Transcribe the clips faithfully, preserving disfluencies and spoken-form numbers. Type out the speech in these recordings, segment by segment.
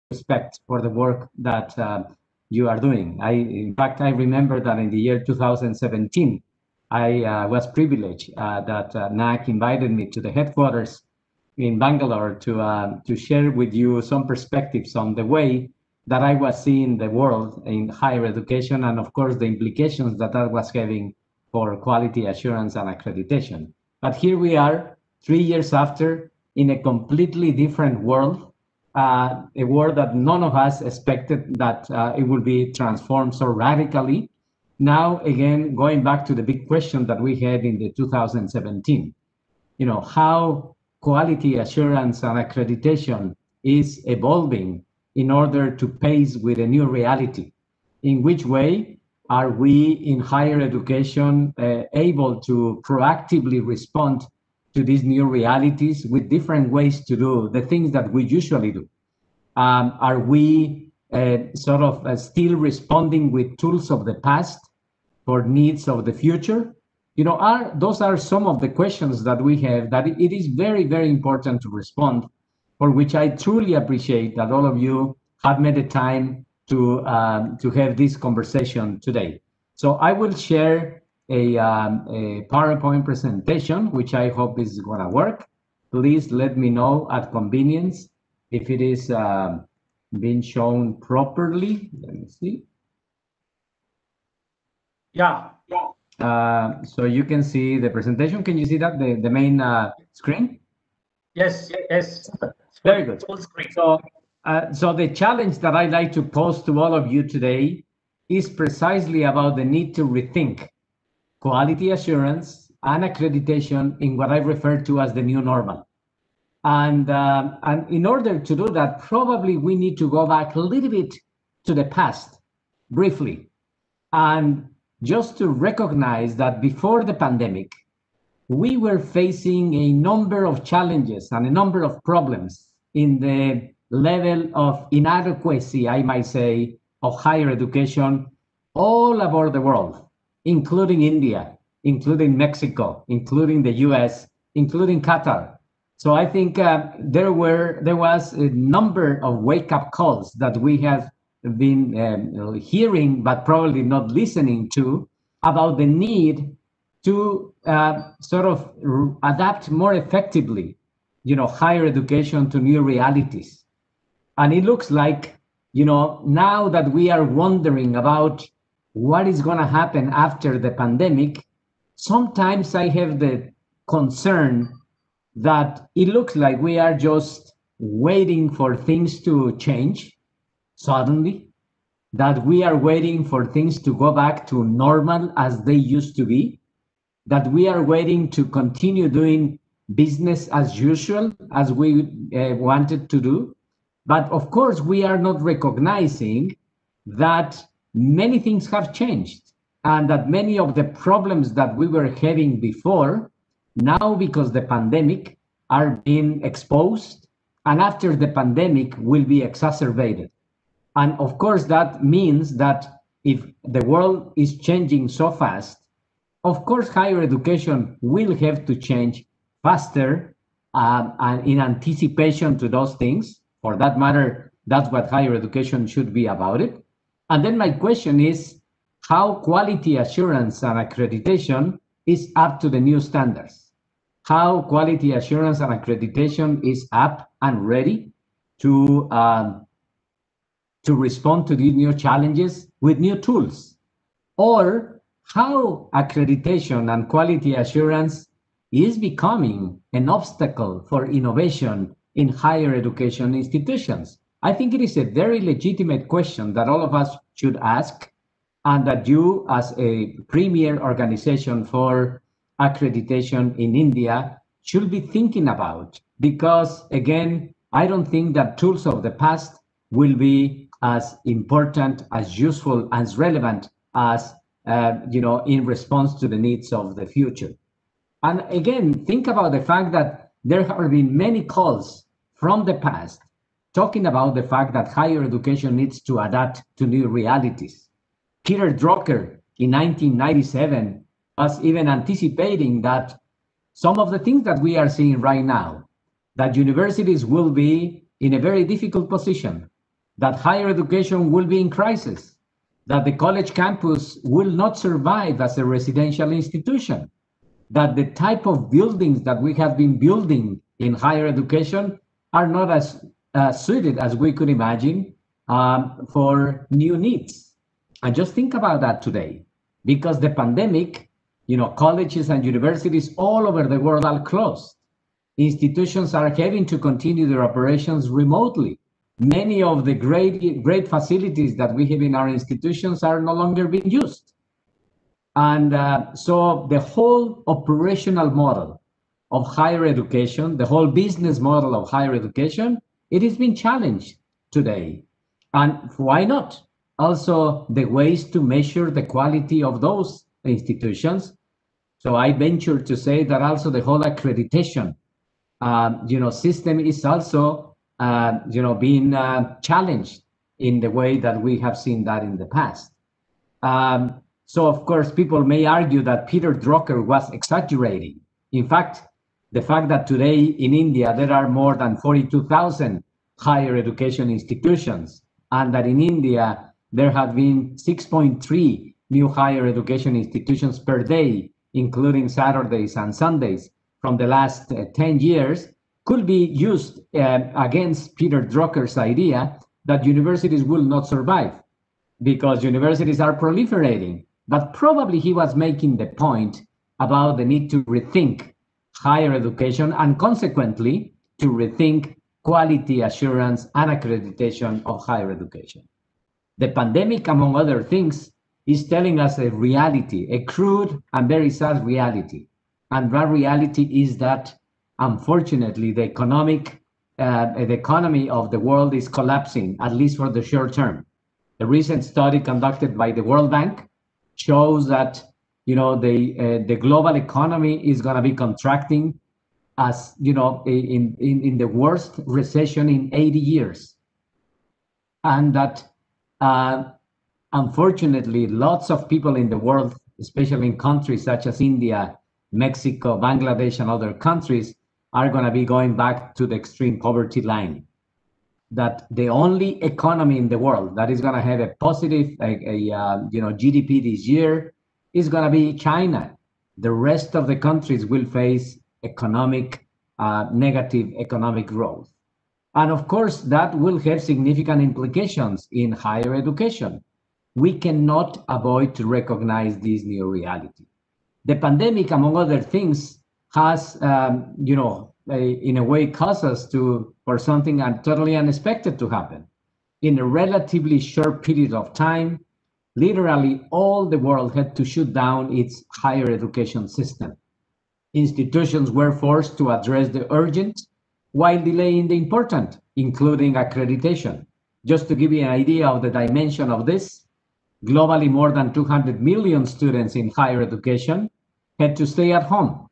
respect for the work that uh, you are doing. I, in fact, I remember that in the year two thousand seventeen, I uh, was privileged uh, that uh, N A C invited me to the headquarters in Bangalore to uh, to share with you some perspectives on the way that I was seeing the world in higher education, and of course the implications that that was having for quality assurance and accreditation. But here we are, three years after, in a completely different world, uh, a world that none of us expected that uh, it would be transformed so radically. Now, again, going back to the big question that we had in the two thousand seventeen, you know, how quality assurance and accreditation is evolving in order to pace with a new reality. In which way are we in higher education uh, able to proactively respond to these new realities with different ways to do the things that we usually do? Um, are we uh, sort of uh, still responding with tools of the past for needs of the future? You know, are those are some of the questions that we have that it is very, very important to respond, for which I truly appreciate that all of you have made the time to um, to have this conversation today. So I will share a, um, a PowerPoint presentation, which I hope is going to work. Please let me know at convenience if it is uh, being shown properly. Let me see. Yeah. Uh, so you can see the presentation. Can you see that, the, the main uh, screen? Yes, yes. Very good. Full screen. So, uh, so the challenge that I'd like to pose to all of you today is precisely about the need to rethink quality assurance and accreditation in what I refer to as the new normal. And, uh, and in order to do that, probably we need to go back a little bit to the past, briefly, and just to recognize that before the pandemic, we were facing a number of challenges and a number of problems in the level of inadequacy, I might say, of higher education all over the world, including India, including Mexico, including the U S, including Qatar. So I think uh, there were there was a number of wake-up calls that we have been um, hearing, but probably not listening to, about the need to uh, sort of adapt more effectively, you know, higher education to new realities. And it looks like, you know, now that we are wondering about what is going to happen after the pandemic, sometimes I have the concern that it looks like we are just waiting for things to change suddenly, that we are waiting for things to go back to normal as they used to be, that we are waiting to continue doing business as usual as we uh, wanted to do. But of course, we are not recognizing that many things have changed and that many of the problems that we were having before, now because the pandemic, are being exposed, and after the pandemic will be exacerbated. And of course, that means that if the world is changing so fast, of course, higher education will have to change faster um, and in anticipation to those things. For that matter, that's what higher education should be about it. And then my question is, how quality assurance and accreditation is up to the new standards? How quality assurance and accreditation is up and ready to um, to respond to these new challenges with new tools? Or how accreditation and quality assurance is becoming an obstacle for innovation in higher education institutions? I think it is a very legitimate question that all of us should ask, and that you, as a premier organization for accreditation in India, should be thinking about. Because again, I don't think that tools of the past will be as important, as useful, as relevant as uh, you know, in response to the needs of the future. And again, think about the fact that there have been many calls from the past talking about the fact that higher education needs to adapt to new realities. Peter Drucker in nineteen ninety-seven was even anticipating that some of the things that we are seeing right now, that universities will be in a very difficult position, that higher education will be in crisis, that the college campus will not survive as a residential institution, that the type of buildings that we have been building in higher education are not as uh, suited as we could imagine um, for new needs. And just think about that today, because the pandemic, you know, colleges and universities all over the world are closed. Institutions are having to continue their operations remotely. Many of the great, great facilities that we have in our institutions are no longer being used. And uh, so the whole operational model of higher education, the whole business model of higher education, it is being challenged today. And why not? Also, the ways to measure the quality of those institutions. So I venture to say that also the whole accreditation, uh, you know, system is also, uh, you know, being uh, challenged in the way that we have seen that in the past. Um, so of course, people may argue that Peter Drucker was exaggerating. In fact, the fact that today in India there are more than forty-two thousand higher education institutions, and that in India there have been six point three new higher education institutions per day, including Saturdays and Sundays from the last uh, ten years, could be used uh, against Peter Drucker's idea that universities will not survive because universities are proliferating. But probably he was making the point about the need to rethink higher education and consequently to rethink quality assurance and accreditation of higher education. The pandemic, among other things, is telling us a reality, a crude and very sad reality. And that reality is that, unfortunately, the economic, uh, the economy of the world is collapsing, at least for the short term. The recent study conducted by the World Bank shows that, you know, the uh, the global economy is going to be contracting as, you know, in, in, in the worst recession in eighty years. And that, uh, unfortunately, lots of people in the world, especially in countries such as India, Mexico, Bangladesh, and other countries, are going to be going back to the extreme poverty line. That the only economy in the world that is going to have a positive, a, a uh, you know, G D P this year is going to be China. The rest of the countries will face economic, uh, negative economic growth. And of course, that will have significant implications in higher education. We cannot avoid to recognize this new reality. The pandemic, among other things, has, um, you know, a, in a way caused us to, for something totally unexpected to happen. In a relatively short period of time, literally all the world had to shut down its higher education system. Institutions were forced to address the urgent while delaying the important, including accreditation. Just to give you an idea of the dimension of this, globally more than two hundred million students in higher education had to stay at home.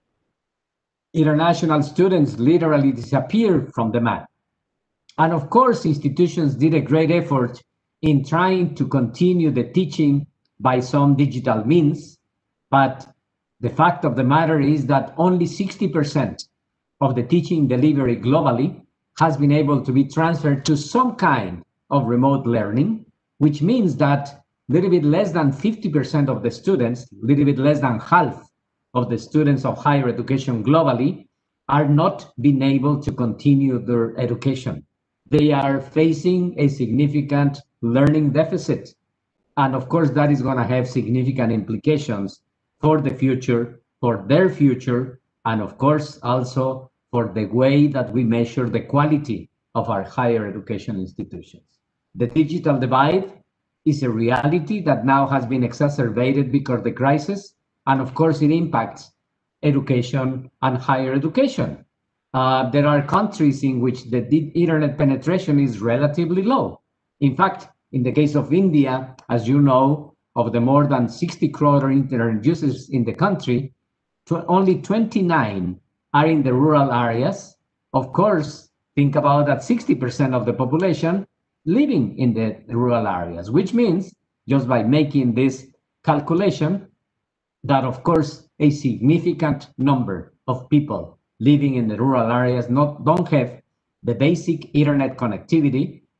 International students literally disappeared from the map. And of course, institutions did a great effort in trying to continue the teaching by some digital means, but the fact of the matter is that only sixty percent of the teaching delivery globally has been able to be transferred to some kind of remote learning, which means that a little bit less than fifty percent of the students, a little bit less than half of the students of higher education globally are not being able to continue their education. They are facing a significant learning deficit. And of course, that is going to have significant implications for the future, for their future, and of course, also for the way that we measure the quality of our higher education institutions. The digital divide is a reality that now has been exacerbated because of the crisis, and of course, it impacts education and higher education. Uh, there are countries in which the internet penetration is relatively low. In fact, in the case of India, as you know, of the more than sixty crore internet users in the country, only twenty-nine are in the rural areas. Of course, think about that sixty percent of the population living in the rural areas, which means, just by making this calculation, that of course a significant number of people living in the rural areas not, don't have the basic internet connectivity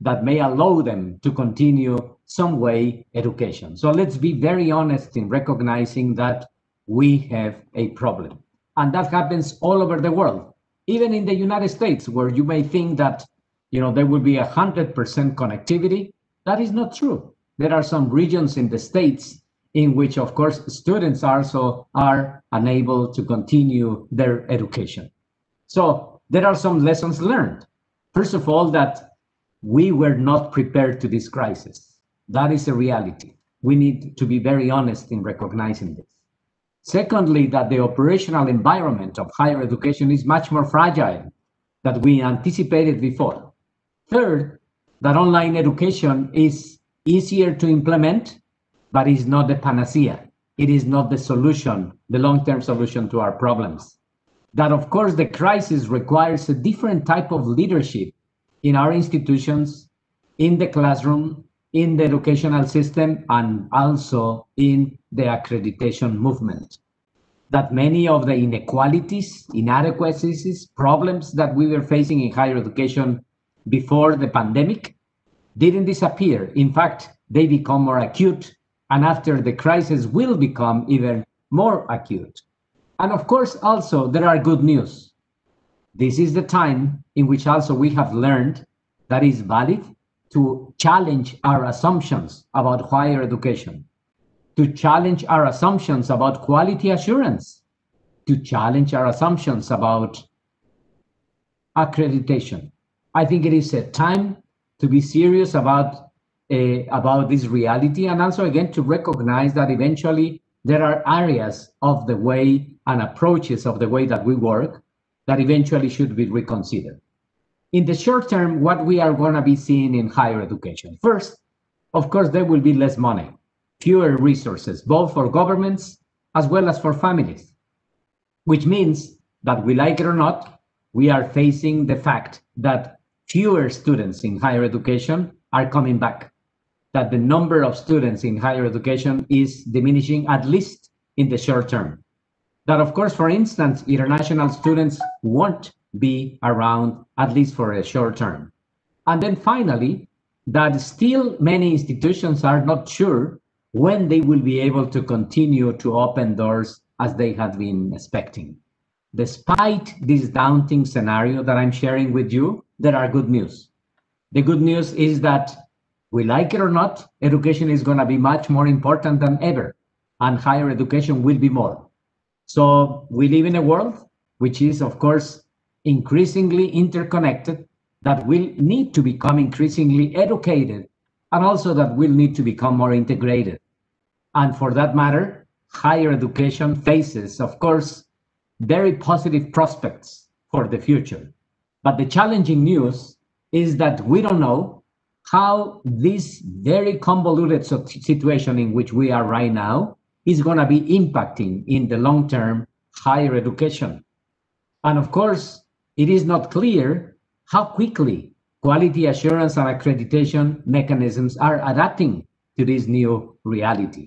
that may allow them to continue some way education. So let's be very honest in recognizing that we have a problem. And that happens all over the world, even in the United States, where you may think that, you know, there will be a hundred percent connectivity. That is not true. There are some regions in the States in which, of course, students also are unable to continue their education. So there are some lessons learned. First of all, that we were not prepared to this crisis. That is a reality. We need to be very honest in recognizing this. Secondly, that the operational environment of higher education is much more fragile than we anticipated before. Third, that online education is easier to implement, but is not the panacea. It is not the solution, the long-term solution to our problems. That, of course, the crisis requires a different type of leadership in our institutions, in the classroom, in the educational system, and also in the accreditation movement. That many of the inequalities, inadequacies, problems that we were facing in higher education before the pandemic didn't disappear. In fact, they become more acute, and after the crisis will become even more acute. And of course, also, there are good news. This is the time in which also we have learned that it's valid to challenge our assumptions about higher education, to challenge our assumptions about quality assurance, to challenge our assumptions about accreditation. I think it is a time to be serious about, uh, about this reality, and also again to recognize that eventually there are areas of the way and approaches of the way that we work that eventually should be reconsidered. In the short term, what we are going to be seeing in higher education. First, of course, there will be less money, fewer resources, both for governments as well as for families, which means that we like it or not, we are facing the fact that fewer students in higher education are coming back, that the number of students in higher education is diminishing, at least in the short term. That, of course, for instance, international students won't be around, at least for a short term. And then finally, that still many institutions are not sure when they will be able to continue to open doors as they had been expecting. Despite this daunting scenario that I'm sharing with you, there are good news. The good news is that, we like it or not, education is going to be much more important than ever, and higher education will be more. So we live in a world which is, of course, increasingly interconnected, that will need to become increasingly educated, and also that will need to become more integrated. And for that matter, higher education faces, of course, very positive prospects for the future. But the challenging news is that we don't know how this very convoluted situation in which we are right now is going to be impacting in the long term higher education. And of course, it is not clear how quickly quality assurance and accreditation mechanisms are adapting to this new reality.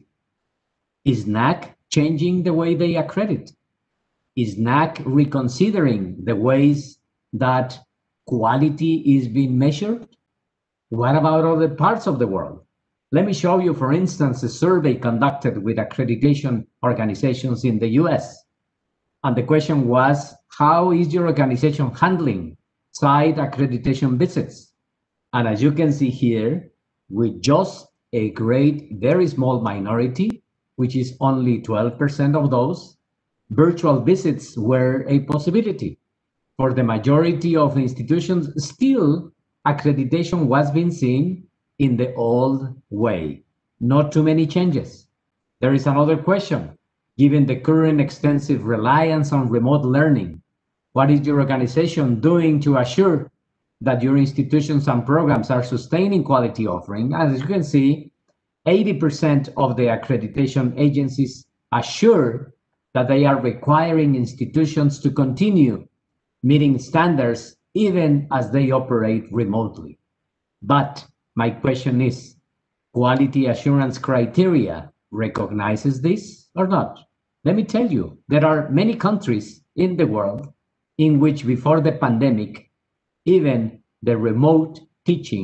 Is N A C changing the way they accredit? Is N A C reconsidering the ways that quality is being measured? What about other parts of the world? Let me show you, for instance, a survey conducted with accreditation organizations in the U S. And the question was, how is your organization handling site accreditation visits? And as you can see here, with just a great, very small minority, which is only twelve percent of those, virtual visits were a possibility. For the majority of institutions, still accreditation was being seen in the old way. Not too many changes. There is another question. Given the current extensive reliance on remote learning, what is your organization doing to assure that your institutions and programs are sustaining quality offering? As you can see, eighty percent of the accreditation agencies assure that they are requiring institutions to continue meeting standards even as they operate remotely. But my question is, quality assurance criteria recognizes this or not? Let me tell you, there are many countries in the world in which before the pandemic, even the remote teaching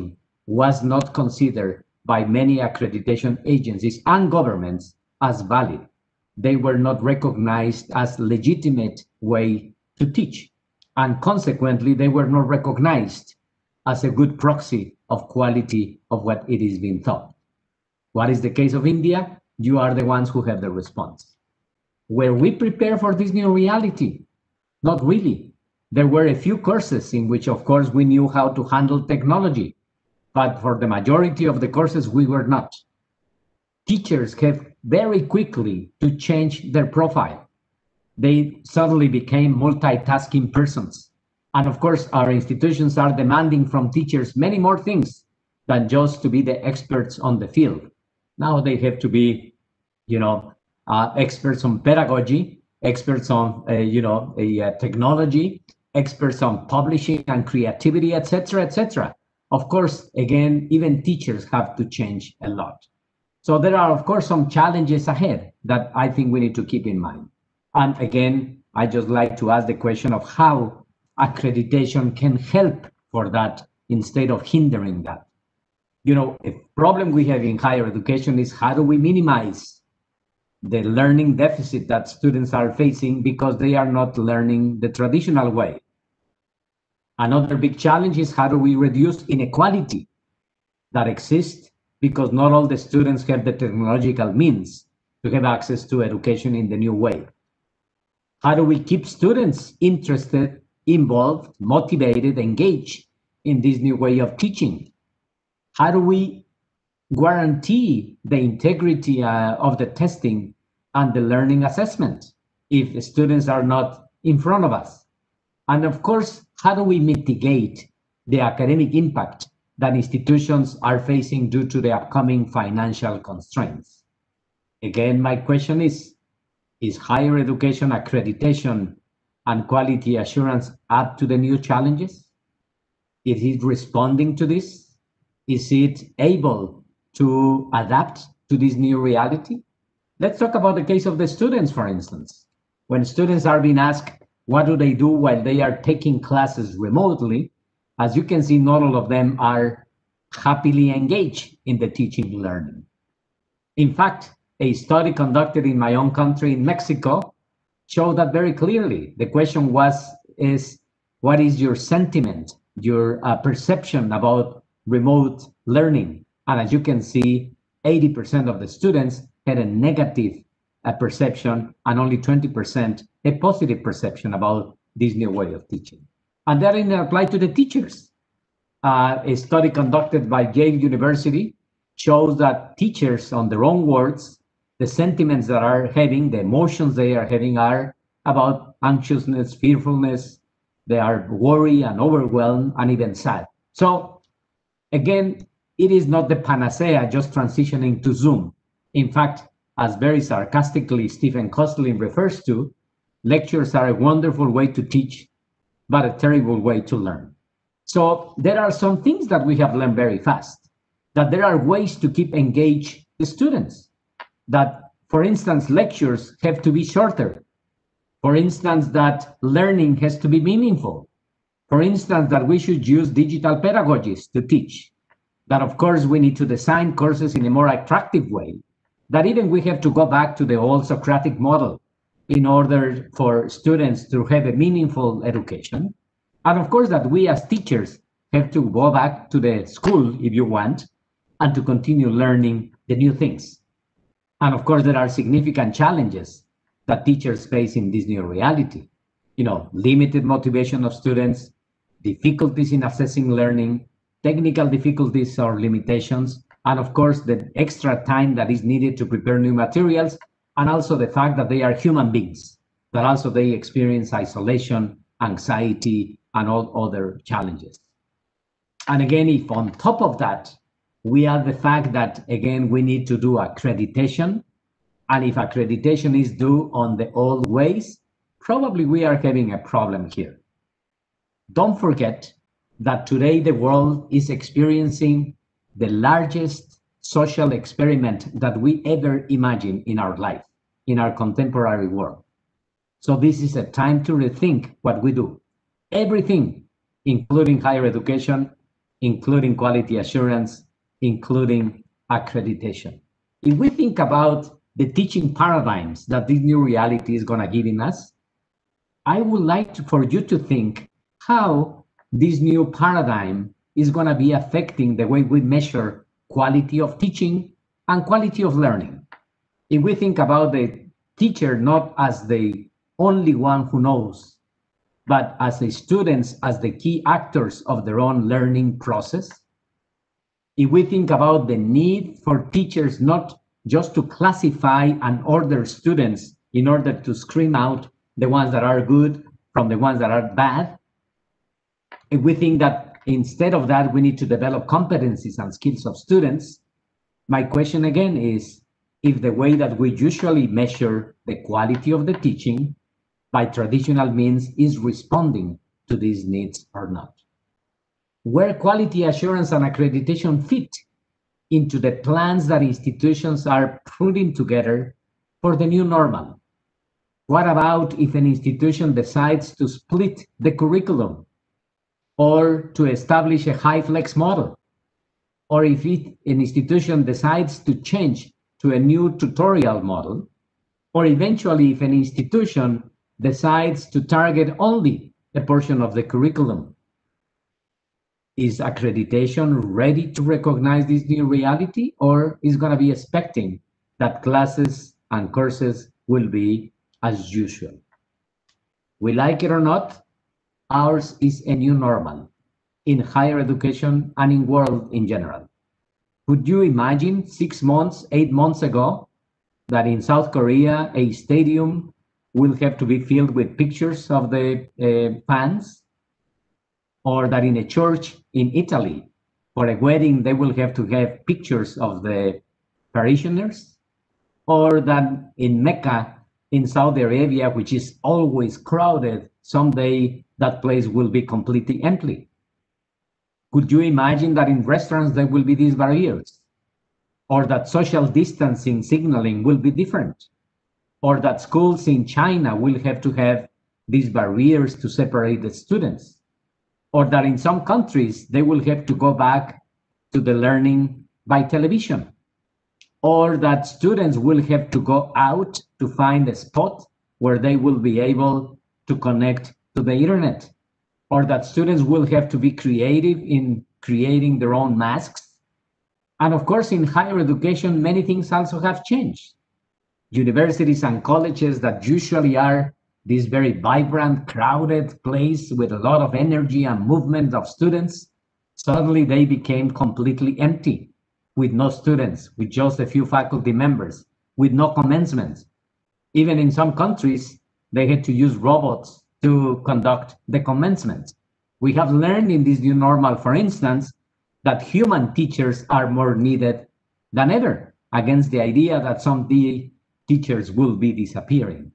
was not considered by many accreditation agencies and governments as valid. They were not recognized as legitimate way to teach, and consequently, they were not recognized as a good proxy of quality of what it is being taught. What is the case of India? You are the ones who have the response. Were we prepared for this new reality? Not really. There were a few courses in which, of course, we knew how to handle technology, but for the majority of the courses, we were not. Teachers have very quickly to change their profile. They suddenly became multitasking persons. And of course, our institutions are demanding from teachers many more things than just to be the experts on the field. Now they have to be, you know, uh, experts on pedagogy, experts on, uh, you know, a, uh, technology, experts on publishing and creativity, et cetera, et cetera. Of course, again, even teachers have to change a lot. So there are, of course, some challenges ahead that I think we need to keep in mind. And again, I just like to ask the question of how accreditation can help for that instead of hindering that. You know, a problem we have in higher education is how do we minimize the learning deficit that students are facing because they are not learning the traditional way. Another big challenge is how do we reduce inequality that exists because not all the students have the technological means to have access to education in the new way. How do we keep students interested, involved, motivated, engaged in this new way of teaching? How do we guarantee the integrity uh, of the testing and the learning assessment if the students are not in front of us? And of course, how do we mitigate the academic impact that institutions are facing due to the upcoming financial constraints? Again, my question is, is higher education accreditation and quality assurance up to the new challenges? Is it responding to this? Is it able to adapt to this new reality? Let's talk about the case of the students, for instance. When students are being asked, what do they do while they are taking classes remotely? As you can see, not all of them are happily engaged in the teaching and learning. In fact, a study conducted in my own country, in Mexico, showed that very clearly. The question was, is what is your sentiment, your uh, perception about remote learning? And as you can see, eighty percent of the students had a negative uh, perception and only twenty percent a positive perception about this new way of teaching. And that didn't apply to the teachers. Uh, a study conducted by Yale University shows that teachers, on their own words, the sentiments that are having, the emotions they are having are about anxiousness, fearfulness, they are worried and overwhelmed and even sad. So again, it is not the panacea just transitioning to Zoom. In fact, as very sarcastically Stephen Kostlin refers to, lectures are a wonderful way to teach, but a terrible way to learn. So there are some things that we have learned very fast, that there are ways to keep engaged the students, that, for instance, lectures have to be shorter. For instance, that learning has to be meaningful. For instance, that we should use digital pedagogies to teach. That, of course, we need to design courses in a more attractive way. That even we have to go back to the old Socratic model in order for students to have a meaningful education. And of course, that we as teachers have to go back to the school, if you want, and to continue learning the new things. And of course, there are significant challenges that teachers face in this new reality. You know, limited motivation of students, difficulties in assessing learning, technical difficulties or limitations, and of course, the extra time that is needed to prepare new materials, and also the fact that they are human beings, that also they experience isolation, anxiety, and all other challenges. And again, if on top of that, we add the fact that, again, we need to do accreditation, and if accreditation is due on the old ways, probably we are having a problem here. Don't forget that today the world is experiencing the largest social experiment that we ever imagined in our life, in our contemporary world. So this is a time to rethink what we do. Everything, including higher education, including quality assurance, including accreditation. If we think about the teaching paradigms that this new reality is going to give in us, I would like to, for you to think how this new paradigm is going to be affecting the way we measure quality of teaching and quality of learning. If we think about the teacher not as the only one who knows, but as the students as the key actors of their own learning process, if we think about the need for teachers not just to classify and order students in order to screen out the ones that are good from the ones that are bad, if we think that instead of that, we need to develop competencies and skills of students, my question again is, if the way that we usually measure the quality of the teaching by traditional means is responding to these needs or not. Where quality assurance and accreditation fit into the plans that institutions are putting together for the new normal. What about if an institution decides to split the curriculum or to establish a high flex model? Or if it, an institution decides to change to a new tutorial model, or eventually if an institution decides to target only a portion of the curriculum. Is accreditation ready to recognize this new reality, or is going to be expecting that classes and courses will be as usual? We like it or not, ours is a new normal in higher education and in world in general. Could you imagine six months, eight months ago, that in South Korea, a stadium will have to be filled with pictures of the uh, fans? Or that in a church in Italy, for a wedding, they will have to have pictures of the parishioners? Or that in Mecca, in Saudi Arabia, which is always crowded, someday that place will be completely empty? Could you imagine that in restaurants there will be these barriers? Or that social distancing signaling will be different? Or that schools in China will have to have these barriers to separate the students? Or that in some countries, they will have to go back to the learning by television? Or that students will have to go out to find a spot where they will be able to connect to the internet? Or that students will have to be creative in creating their own masks? And of course, in higher education, many things also have changed. Universities and colleges that usually are this very vibrant, crowded place with a lot of energy and movement of students, suddenly they became completely empty, with no students, with just a few faculty members, with no commencement. Even in some countries, they had to use robots to conduct the commencement. We have learned in this new normal, for instance, that human teachers are more needed than ever, against the idea that some teachers will be disappearing.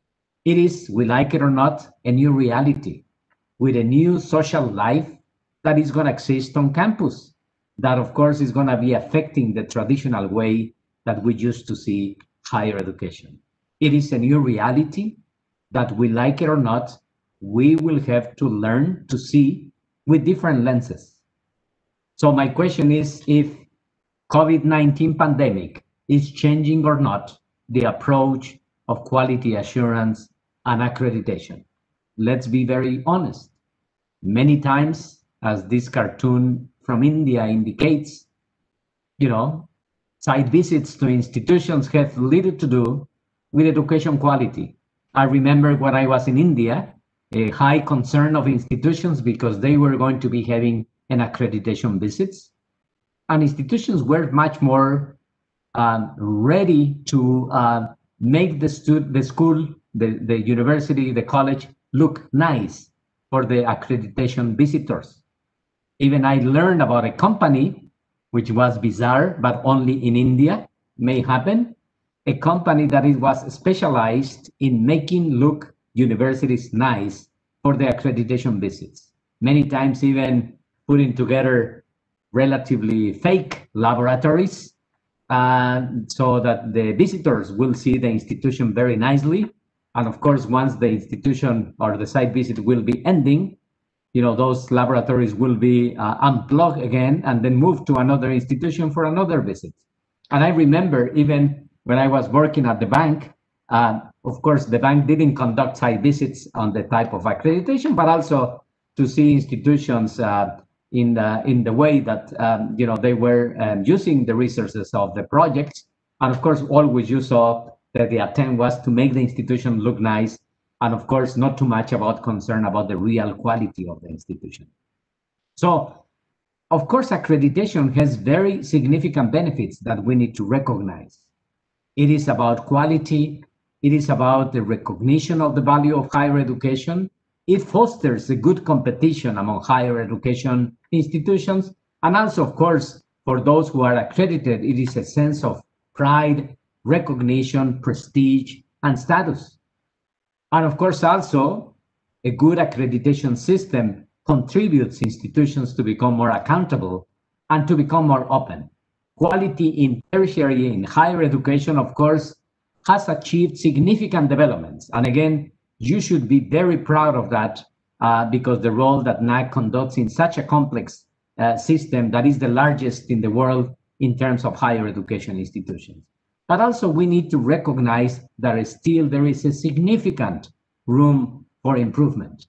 It is, we like it or not, a new reality with a new social life that is going to exist on campus. That, of course, is going to be affecting the traditional way that we used to see higher education. It is a new reality that, we like it or not, we will have to learn to see with different lenses. So my question is, if COVID nineteen pandemic is changing or not the approach of quality assurance and accreditation. Let's be very honest. Many times, as this cartoon from India indicates, you know, site visits to institutions have little to do with education quality. I remember when I was in India, a high concern of institutions because they were going to be having an accreditation visits, and institutions were much more um, ready to uh, make the, stu- the school, the, the university, the college look nice for the accreditation visitors. Even I learned about a company, which was bizarre, but only in India may happen, a company that it was specialized in making look universities nice for the accreditation visits. Many times even putting together relatively fake laboratories uh, so that the visitors will see the institution very nicely. And of course, once the institution or the site visit will be ending, you know, those laboratories will be uh, unplugged again and then moved to another institution for another visit. And I remember even when I was working at the bank, uh, of course, the bank didn't conduct site visits on the type of accreditation, but also to see institutions uh, in the in the way that um, you know they were um, using the resources of the projects. And of course, always you saw that the attempt was to make the institution look nice, and of course, not too much about concern about the real quality of the institution. So, of course, accreditation has very significant benefits that we need to recognize. It is about quality. It is about the recognition of the value of higher education. It fosters a good competition among higher education institutions. And also, of course, for those who are accredited, it is a sense of pride, recognition, prestige, and status. And of course, also, a good accreditation system contributes institutions to become more accountable and to become more open. Quality in tertiary, in higher education, of course, has achieved significant developments. And again, you should be very proud of that uh, because the role that N A C conducts in such a complex uh, system that is the largest in the world in terms of higher education institutions. But also we need to recognize that still there is a significant room for improvement.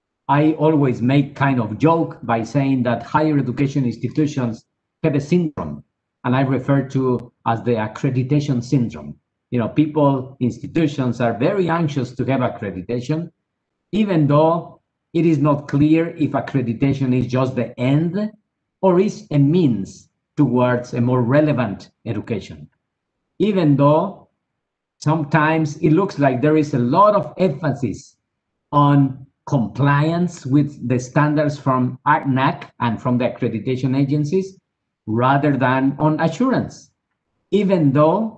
I always make kind of joke by saying that higher education institutions have a syndrome, and I refer to as the accreditation syndrome. You know, people, institutions are very anxious to have accreditation, even though it is not clear if accreditation is just the end or is a means towards a more relevant education. Even though sometimes it looks like there is a lot of emphasis on compliance with the standards from N A C and from the accreditation agencies rather than on assurance, even though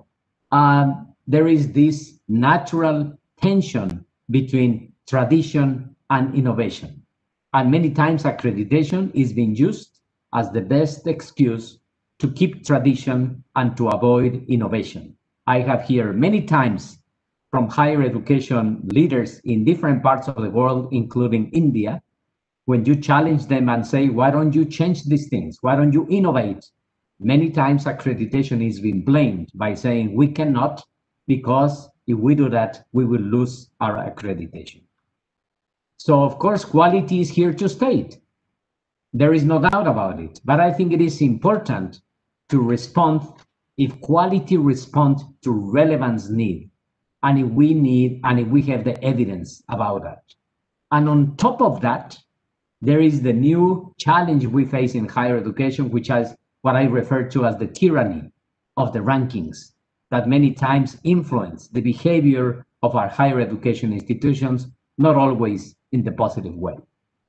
um, there is this natural tension between tradition and innovation. And many times accreditation is being used as the best excuse to keep tradition and to avoid innovation. I have heard many times from higher education leaders in different parts of the world, including India, when you challenge them and say, why don't you change these things? Why don't you innovate? Many times accreditation is being blamed by saying we cannot, because if we do that, we will lose our accreditation. So of course, quality is here to stay. There is no doubt about it, but I think it is important to respond if quality responds to relevance need, and if we need, and if we have the evidence about that. And on top of that, there is the new challenge we face in higher education, which is what I refer to as the tyranny of the rankings, that many times influence the behavior of our higher education institutions, not always in the positive way.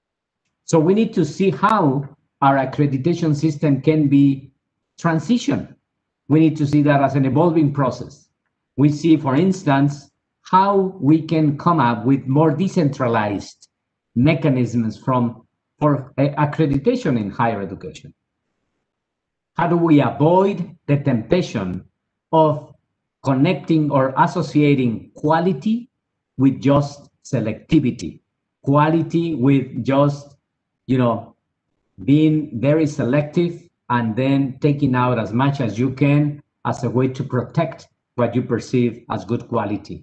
So we need to see how our accreditation system can be transitioned. We need to see that as an evolving process. We see, for instance, how we can come up with more decentralized mechanisms from for accreditation in higher education. How do we avoid the temptation of connecting or associating quality with just selectivity, quality with just, you know, being very selective and then taking out as much as you can as a way to protect what you perceive as good quality.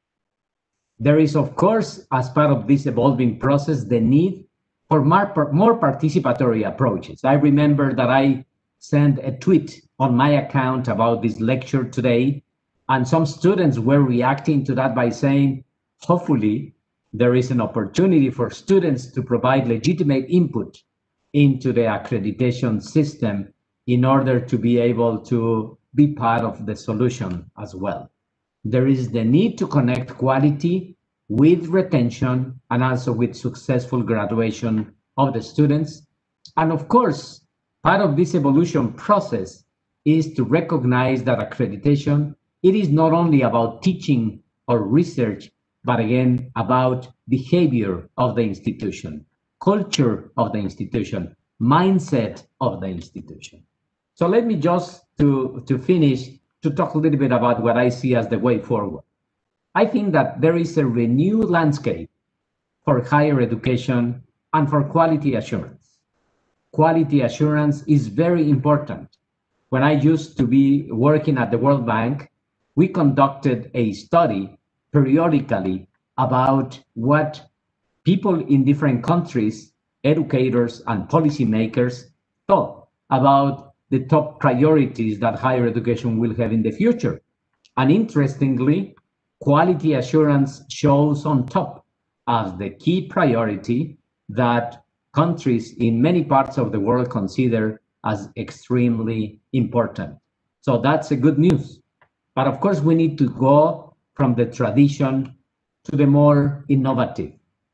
There is, of course, as part of this evolving process, the need for more, more participatory approaches. I remember that I sent a tweet on my account about this lecture today, and some students were reacting to that by saying, hopefully, there is an opportunity for students to provide legitimate input into the accreditation system in order to be able to be part of the solution as well. There is the need to connect quality with retention and also with successful graduation of the students. And of course, part of this evolution process is to recognize that accreditation, it is not only about teaching or research, but again, about behavior of the institution, culture of the institution, mindset of the institution. So let me just, to, to finish, to talk a little bit about what I see as the way forward. I think that there is a renewed landscape for higher education and for quality assurance. Quality assurance is very important. When I used to be working at the World Bank, we conducted a study periodically about what people in different countries, educators and policymakers, thought about the top priorities that higher education will have in the future. And interestingly, quality assurance shows on top as the key priority that countries in many parts of the world consider as extremely important. So that's a good news. But of course, we need to go from the tradition to the more innovative.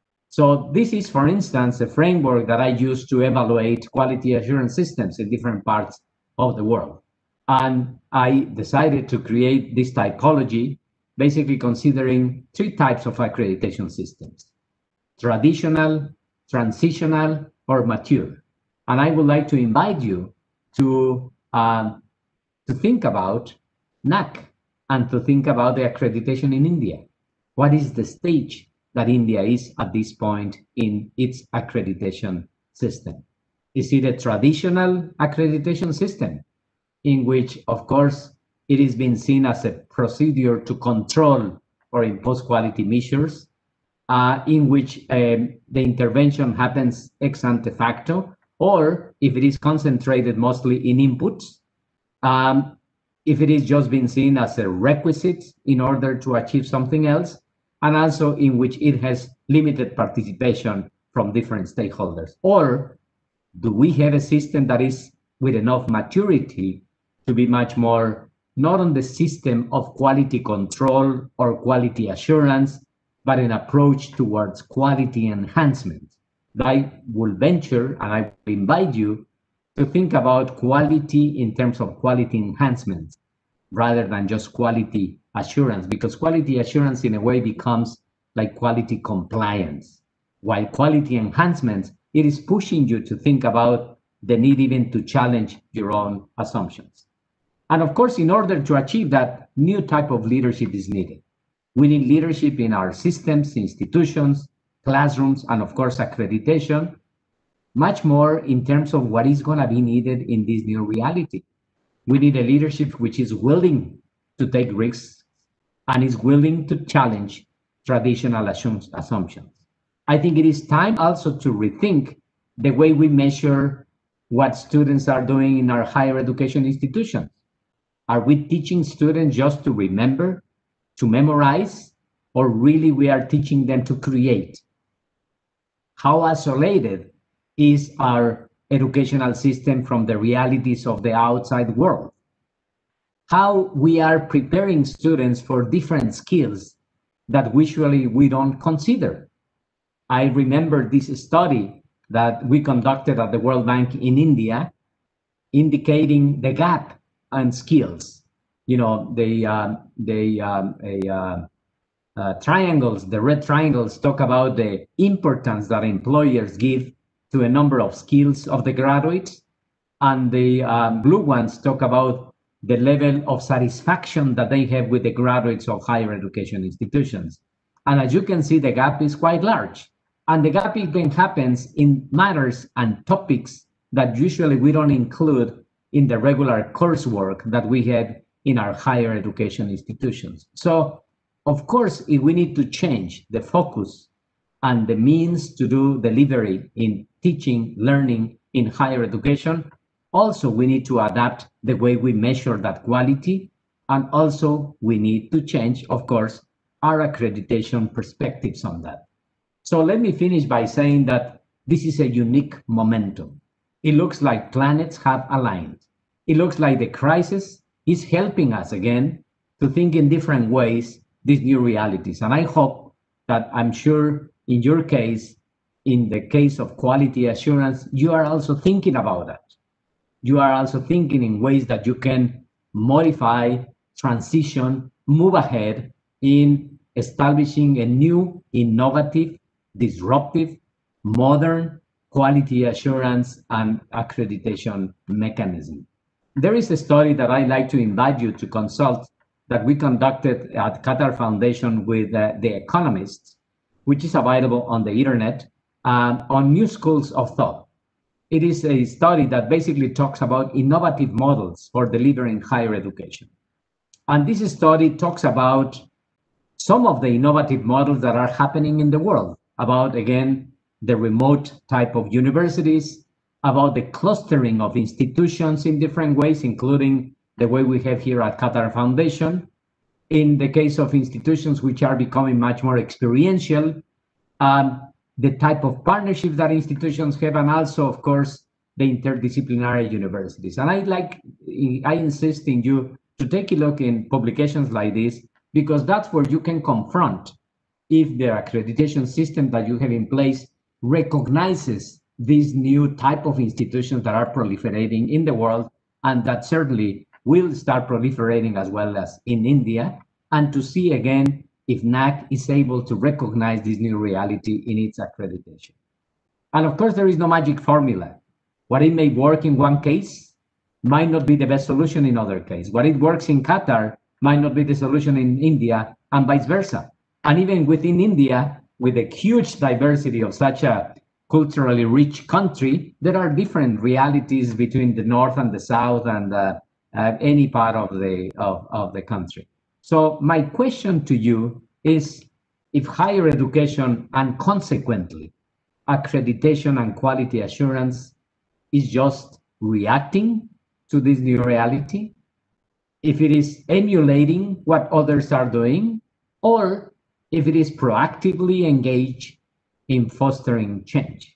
So this is, for instance, a framework that I use to evaluate quality assurance systems in different parts of the world. And I decided to create this typology, basically considering three types of accreditation systems: traditional, transitional, or mature. And I would like to invite you to, um, to think about N A C and to think about the accreditation in India. What is the stage that India is at this point in its accreditation system? Is it a traditional accreditation system in which, of course, it is being seen as a procedure to control or impose quality measures, uh, in which um, the intervention happens ex ante facto, or if it is concentrated mostly in inputs, um, if it is just being seen as a requisite in order to achieve something else, and also in which it has limited participation from different stakeholders? Or do we have a system that is with enough maturity to be much more not on the system of quality control or quality assurance, but an approach towards quality enhancement? I will venture and I will invite you to think about quality in terms of quality enhancement rather than just quality assurance, because quality assurance in a way becomes like quality compliance, while quality enhancement, it is pushing you to think about the need even to challenge your own assumptions. And of course, in order to achieve that, new type of leadership is needed. We need leadership in our systems, institutions, classrooms, and of course, accreditation, much more in terms of what is going to be needed in this new reality. We need a leadership which is willing to take risks and is willing to challenge traditional assumptions. I think it is time also to rethink the way we measure what students are doing in our higher education institutions. Are we teaching students just to remember, to memorize, or really we are teaching them to create? How isolated is our educational system from the realities of the outside world? How we are preparing students for different skills that usually we don't consider. I remember this study that we conducted at the World Bank in India, indicating the gap and skills. You know, the uh, the um, a, uh, uh, triangles, the red triangles talk about the importance that employers give to a number of skills of the graduates, and the uh, blue ones talk about the level of satisfaction that they have with the graduates of higher education institutions. And as you can see, the gap is quite large. And the gap even happens in matters and topics that usually we don't include in the regular coursework that we have in our higher education institutions. So, of course, if we need to change the focus and the means to do delivery in teaching, learning in higher education, also we need to adapt the way we measure that quality. And also we need to change, of course, our accreditation perspectives on that. So let me finish by saying that this is a unique momentum. It looks like planets have aligned. It looks like the crisis is helping us again to think in different ways these new realities. And I hope that, I'm sure in your case, in the case of quality assurance, you are also thinking about that. You are also thinking in ways that you can modify, transition, move ahead in establishing a new, innovative, disruptive, modern quality assurance and accreditation mechanism. There is a study that I'd like to invite you to consult that we conducted at Qatar Foundation with uh, the economists, which is available on the internet. um, on new schools of thought. It is a study that basically talks about innovative models for delivering higher education. And this study talks about some of the innovative models that are happening in the world, about, again, the remote type of universities, about the clustering of institutions in different ways, including the way we have here at Qatar Foundation, in the case of institutions which are becoming much more experiential, um, the type of partnerships that institutions have, and also, of course, the interdisciplinary universities. And I like, I insist in you to take a look in publications like this, because that's where you can confront if the accreditation system that you have in place recognizes these new type of institutions that are proliferating in the world, and that certainly will start proliferating as well as in India, and to see again if N A C is able to recognize this new reality in its accreditation. And of course, there is no magic formula. What it may work in one case might not be the best solution in other case. What it works in Qatar might not be the solution in India, and vice versa. And even within India, with a huge diversity of such a culturally rich country, there are different realities between the north and the south, and uh, uh, any part of the of, of the country. So my question to you is, if higher education and consequently accreditation and quality assurance is just reacting to this new reality, if it is emulating what others are doing, or if it is proactively engaged in fostering change.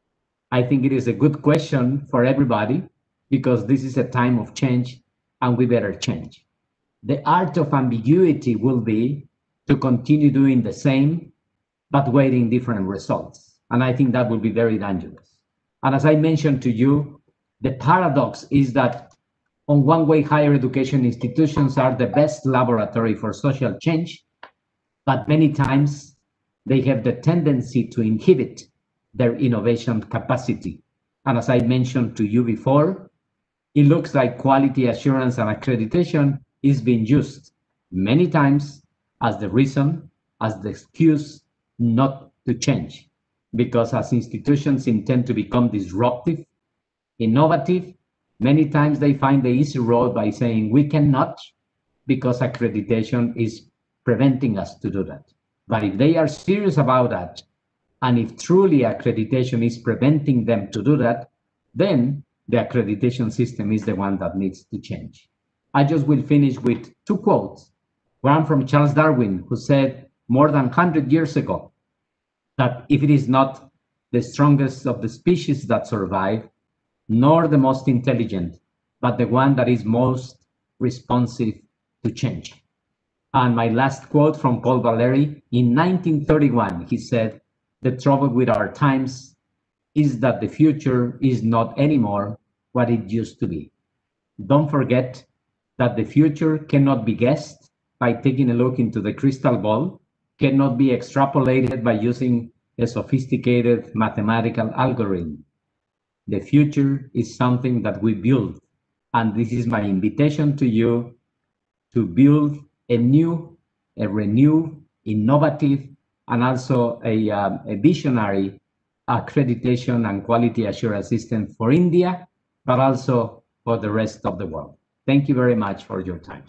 I think it is a good question for everybody, because this is a time of change and we better change. The art of ambiguity will be to continue doing the same, but waiting different results. And I think that will be very dangerous. And as I mentioned to you, the paradox is that on one way, higher education institutions are the best laboratory for social change, but many times they have the tendency to inhibit their innovation capacity. And as I mentioned to you before, it looks like quality assurance and accreditation is being used many times as the reason, as the excuse not to change. Because as institutions intend to become disruptive, innovative, many times they find the easy road by saying we cannot, because accreditation is preventing us to do that. But if they are serious about that, and if truly accreditation is preventing them to do that, then the accreditation system is the one that needs to change. I just will finish with two quotes. One from Charles Darwin, who said more than one hundred years ago that if it is not the strongest of the species that survive, nor the most intelligent, but the one that is most responsive to change. And my last quote from Paul Valéry, in nineteen thirty-one, he said, "The trouble with our times is that the future is not anymore what it used to be." Don't forget that the future cannot be guessed by taking a look into the crystal ball, cannot be extrapolated by using a sophisticated mathematical algorithm. The future is something that we build. And this is my invitation to you to build a new, a renewed, innovative, and also a, um, a visionary accreditation and quality assurance system for India, but also for the rest of the world. Thank you very much for your time.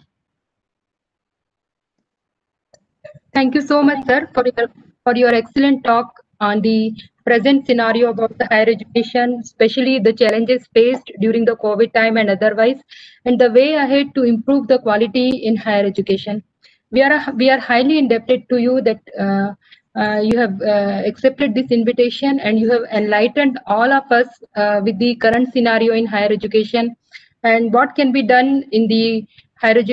Thank you so much, sir, for your, for your excellent talk on the present scenario about the higher education, especially the challenges faced during the COVID time and otherwise, and the way ahead to improve the quality in higher education. We are, we are highly indebted to you that uh, uh, you have uh, accepted this invitation, and you have enlightened all of us uh, with the current scenario in higher education and what can be done in the higher education